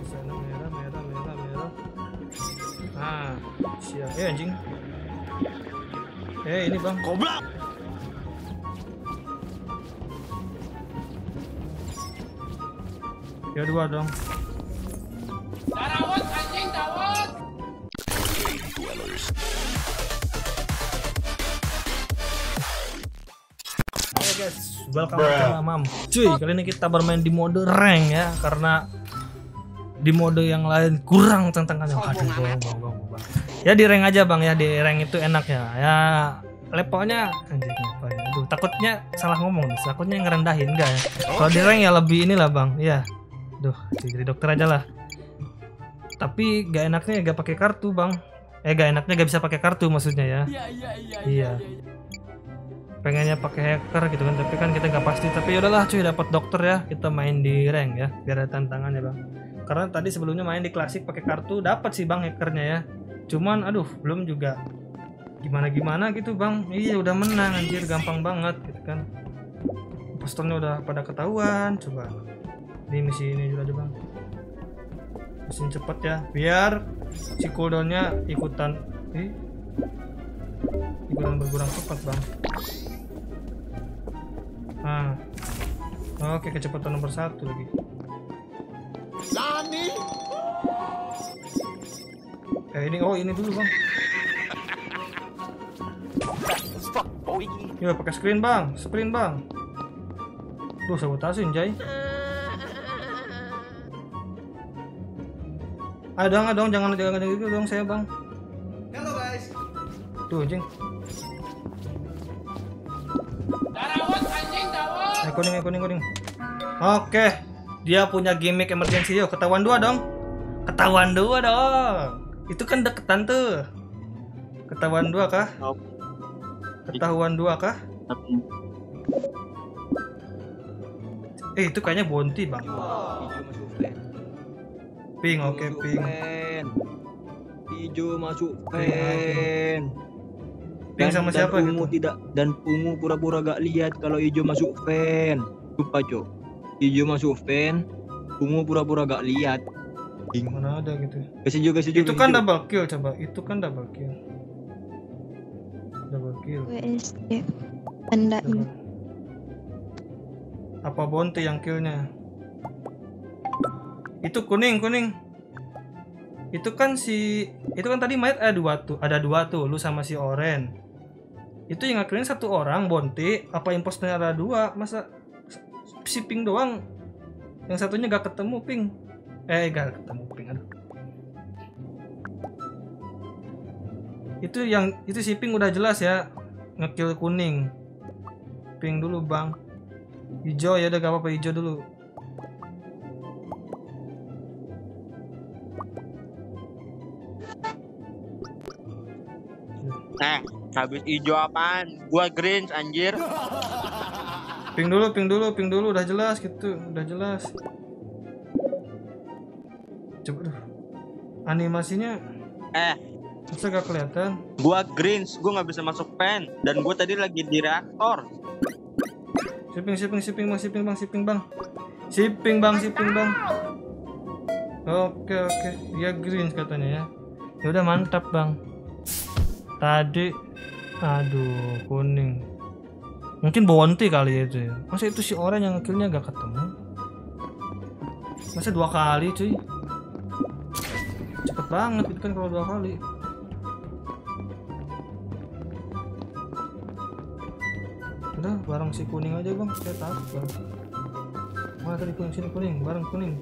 Sana merah, merah, merah, merah. Nah, siap. Anjing. Ini bang. Goblok. Ya dua dong. Darawat anjing, dawat. Oke guys, welcome to Mamam. Cuy, kali ini kita bermain di mode rank ya, karena di mode yang lain kurang tantangannya. Aduh, bang. Ya di rank aja bang ya, di rank itu enak ya. Ya levelnya, anjing levelnya. Aduh, takutnya salah ngomong nih, takutnya ngerendahin enggak ya. Kalau di rank ya lebih inilah bang, ya. Duh, jadi dokter aja lah. Tapi gak enaknya gak pakai kartu bang. Gak enaknya gak bisa pakai kartu maksudnya ya. Iya. Pengennya pakai hacker gitu kan, tapi kan kita nggak pasti. Tapi yaudahlah cuy, dapat dokter ya, kita main di rank ya, biar ada tantangannya bang. Karena tadi sebelumnya main di klasik pakai kartu dapat sih bang hackernya ya. Cuman aduh belum juga gimana gitu bang. Iya udah menang anjir, gampang banget gitu kan. Impostornya udah pada ketahuan. Coba ini misi ini juga aja bang. Mesin cepet ya, biar si cooldownnya ikutan berkurang cepat bang. Nah, oke, kecepatan nomor 1 lagi. Nani? Ini dulu bang. Ya pakai sprint bang. Tuh sabotasin Jay. Dong, jangan gitu dong saya bang. Halo guys. Tuh anjing. Darawat anjing, dawat. Kuning. Oke, dia punya gimmick emergency yo. Ketahuan dua dong. Itu kan deketan tuh. Ketahuan dua kah? Itu kayaknya Bounty bang. Ping, oke ping. Hijau masuk fan. Ping sama siapa ungu gitu? tidak, dan ungu pura-pura gak lihat kalau hijau masuk fan. Lupa cok. Hijau masuk fan, ungu pura-pura gak lihat. Mana ada gitu. Kasih juga. Itu kan double kill coba. Double kill. WSD tandain. Apa Bounty yang killnya? Itu kuning. Itu kan tadi mayat ada dua tuh, lu sama si Oren. Itu yang ngakilin satu orang Bounty, apa imposternya ada dua? Masa si Ping doang? Yang satunya gak ketemu Ping. Gak ketemu Ping, aduh. Itu si Ping udah jelas ya ngekill kuning. Ping dulu bang. Hijau ya udah gak apa-apa, hijau dulu. Habis hijau apaan? Gua green anjir. Ping dulu udah jelas gitu, udah jelas. Coba tuh. Animasinya masa gak kelihatan? Gua green, gua nggak bisa masuk pen dan gua tadi lagi di reaktor. Siping bang. Oke. Dia green katanya ya. Ya udah mantap bang. Tadi aduh kuning. Mungkin Bounty kali itu ya. Masa itu si orang yang ngekillnya gak ketemu? Masa 2 kali cuy? Cepet banget itu kan kalau 2 kali. Udah bareng si kuning aja bang, saya takut bang. Mana tadi kuning, sini kuning, bareng kuning.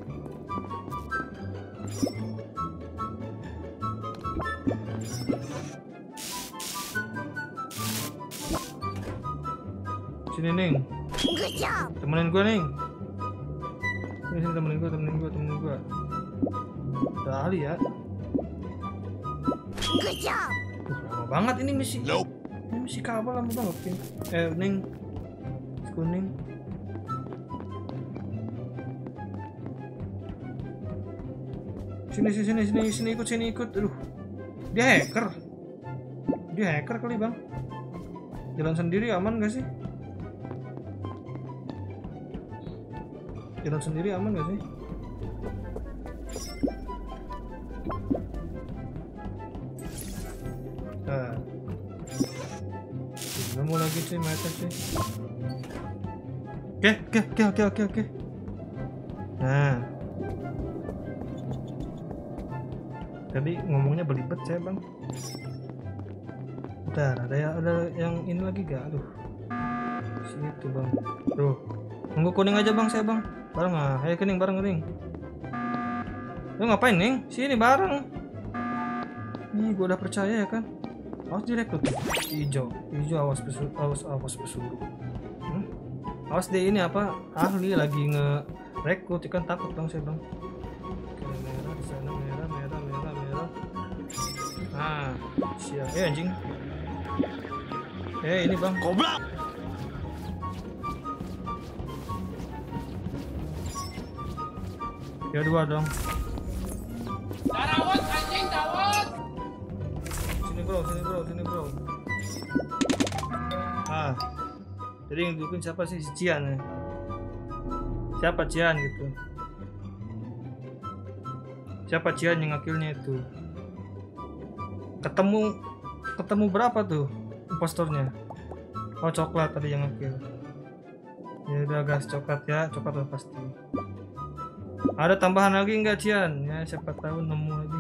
Sini Ning. Temenin gue Ning. Sini temenin gue. Udah ahli ya. Lama banget ini misi. Ini misi kabel lama banget Ping. Ning. Kuning. Sini ikut. Aduh. Dia hacker kali bang. Jalan sendiri aman gak sih? nemu lagi cuy, meta cuy. Oke. Nah, tadi ngomongnya belibet saya bang. Bentar, ada yang ini lagi gak? Aduh, situ bang. Tuh, nunggu kuning aja bang saya bang. Bareng ah, ayo kuning bareng kuning. Lu ngapain nih? Sini bareng. Nih gua udah percaya ya kan. Awas direkrut tuh. Hijau awas pesuruh. Awas deh ini apa? Ahli lagi nge-rekrut ikan takut bang saya bang. Oke, merah di sana merah. Nah, siap. Anjing. Ini bang. Goblok. Ya dua dong. Darawat anjing dawat. Sini bro. Ah. Jadi yang dukun siapa sih? Si Cian ya? Siapa Cian gitu? Siapa Cian yang ngakilnya itu? Ketemu berapa tuh impostornya? Oh coklat tadi yang ngakil. Ya udah gas coklat ya, coklat udah pasti. Ada tambahan lagi nggak Cian? Ya siapa tahu nemu lagi.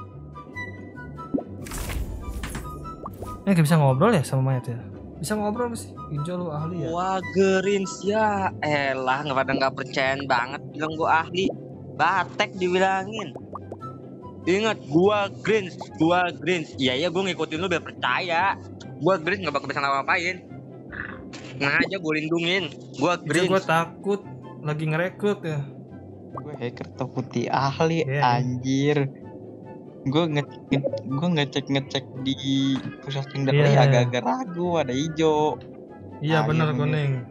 Gak bisa ngobrol ya sama mayat ya? Bisa ngobrol sih, hijau lu ahli ya. Wah, Greens ya. Elah, nggak percayaan banget bilang gua ahli. Batek dibilangin. Ingat, gua Greens. Iya, gua ngikutin lu biar percaya. Gua Greens nggak bakal bisa ngapain. Nah aja gua lindungin. Gua Greens. Gua takut lagi ngerekrut ya. Gue hacker putih ahli anjir. Gue ngecek di pusat Tinder agak-agak ragu ada hijau. Iya bener kuning.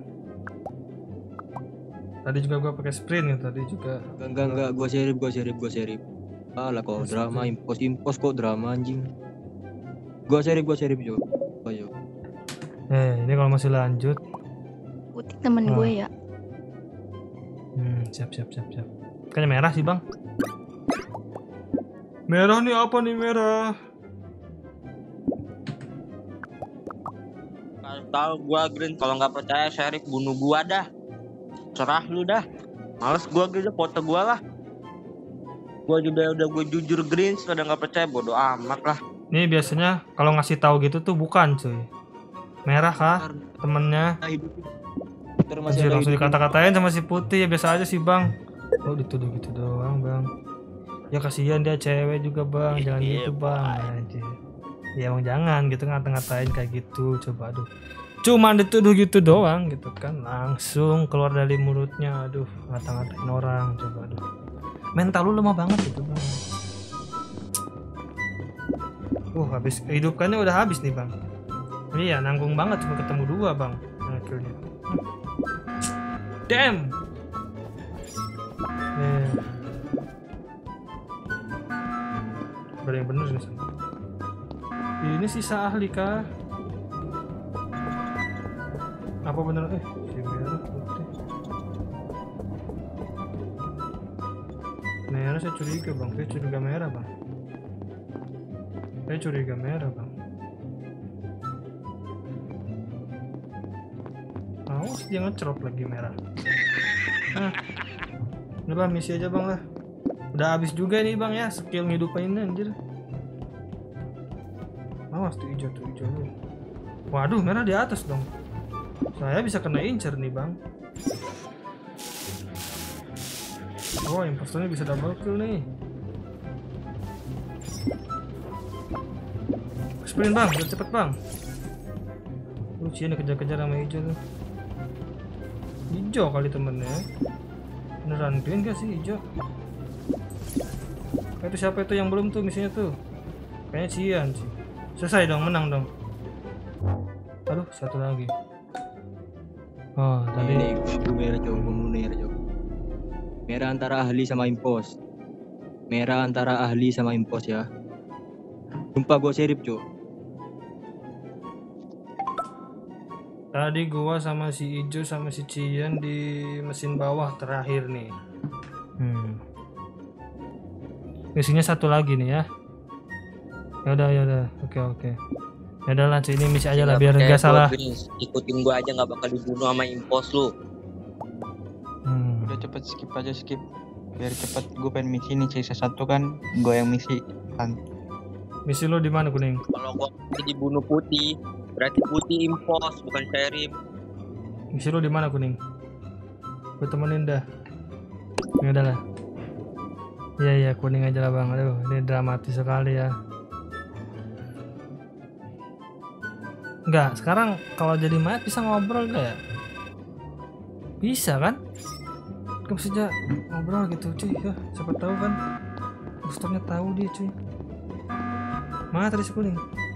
Tadi juga gua pakai sprint ya tadi juga. Enggak, gua serip. Alah kok drama impos kok drama anjing. Gua serip juga. Ayo. Ini kalau masih lanjut. Putih temen gue ya. Siap. Kayaknya merah sih bang. Merah nih apa nih merah? Kalau tahu gua Green, kalau nggak percaya Sheriff bunuh gua dah. Cerah lu dah. Males gua gitu foto gua lah. Gua juga udah gue jujur Green, sudah nggak percaya bodoh amat lah. Nih biasanya kalau ngasih tahu gitu tuh bukan cuy. Merah kah temennya? Anjir, langsung dikata-katain sama si putih ya biasa aja sih bang. Oh dituduh gitu doang bang. Ya kasihan dia cewek juga bang, jangan gitu bang. Anjir. Ya emang jangan gitu ngata-ngatain kayak gitu, coba aduh. Cuman dituduh gitu doang gitu kan, langsung keluar dari mulutnya, aduh ngata-ngatain orang, coba aduh. Mental lu lemah banget gitu bang. Habis kehidupannya udah habis nih bang. Iya nanggung banget cuma ketemu dua bang akhirnya. Damn. Ada yang bener nih. Ini sisa ahli kah? Apa bener? Si merah putih. Merah saya curiga bang. Saya curiga merah bang. Awas dia ngecerop lagi merah. Udah lah misi aja bang lah. Udah habis juga nih bang ya skill ngidupin anjir. Awas tuh hijau lu. Waduh merah di atas dong. Saya bisa kena incer nih bang. Oh impostornya bisa double kill nih. Sprint bang, biar cepet bang. Sini kejar-kejar sama hijau tuh. Hijau kali temennya. Beneran green gak sih hijau? Itu siapa itu yang belum tuh misinya tuh? Kayaknya Cian sih. Selesai dong, menang dong. Aduh, satu lagi. Oh, tadi gue merah cowok. Merah antara ahli sama impos. Ya. Sumpah gue serip cowok. Tadi gua sama si Ijo sama si Cian di mesin bawah terakhir nih. Misinya satu lagi nih ya. Ya udah. Oke. Ya udahlah cuy, ini misi aja lah Nggak biar percaya gak gua, salah. Grins. Ikutin gua aja nggak bakal dibunuh sama impos lu. Udah cepet skip aja skip. Biar cepet, gue pengen misi nih sisa satu kan, gue yang misi kan. Misi lo di mana kuning? Kalau gua dibunuh putih, berarti putih impos bukan sheriff. Misi lo di mana kuning? Gue temenin dah. Ya udahlah. Iya kuning aja lah bang. Aduh ini dramatis sekali ya. Enggak, sekarang kalau jadi mayat bisa ngobrol gak ya? Bisa kan? Gak bisa aja ngobrol gitu cuy ya, siapa tahu kan posternya tahu dia cuy. Mana tadi si kuning?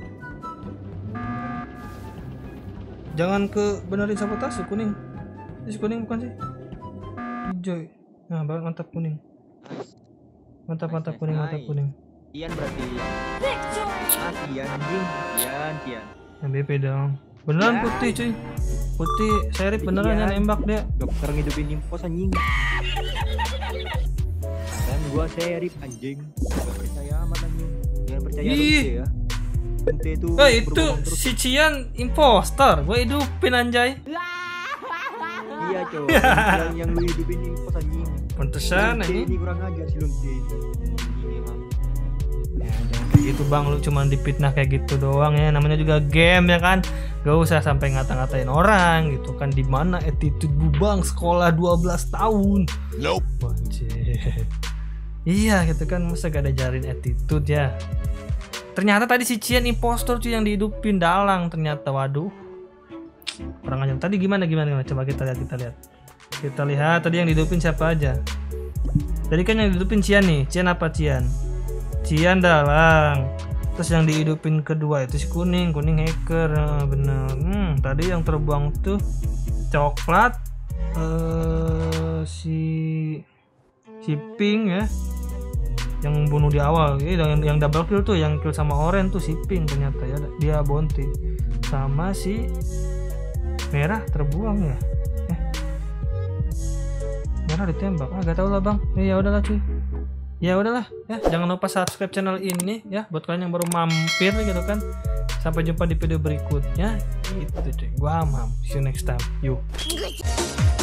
Jangan ke benerin sabotase kuning. Si kuning bukan sih? Hijau. Nah, mantap kuning. Mantap kuning, mantap kuning. Ian berarti. Ian anjing. Ian. Yang BP dong. Beneran putih cuy. Putih sheriff beneran yang nembak dia. Dokter ngidupin impos anjing. Dan gua sheriff anjing. Gak percaya amat anjing. Jangan percaya ya. Itu itu si Cian impostor. Gue hidupin anjay. Iya coy. yang lu hidupin impos anjing. Pantesan ini kurang ajar si Lunte. Ya jangan kayak gitu bang, lu cuma dipitnah kayak gitu doang ya, namanya juga game ya kan. Gak usah sampai ngata-ngatain orang gitu kan. Di mana attitude lu bang, sekolah 12 tahun. Nope. Wajib. Iya gitu kan, masa gak ada jarin attitude ya. Ternyata tadi si Cian impostor cuy yang dihidupin dalang ternyata. Waduh, kurang aja. Tadi gimana coba kita lihat tadi yang dihidupin siapa aja. Tadi kan yang dihidupin Cian nih. Cian apa Cian dalang. Terus yang dihidupin kedua itu si kuning hacker. Bener. Tadi yang terbuang tuh coklat, si pink ya, yang bunuh di awal. Yang double kill tuh, yang kill sama orange tuh si pink ternyata ya, dia bounty. Sama si merah terbuang ya. Merah ditembak. Gak tau lah bang. Ya udahlah cuy. Ya udahlah ya, jangan lupa subscribe channel ini ya buat kalian yang baru mampir gitu kan. Sampai jumpa di video berikutnya. Itu cuy. Gua Amam. See you next time. Yuk.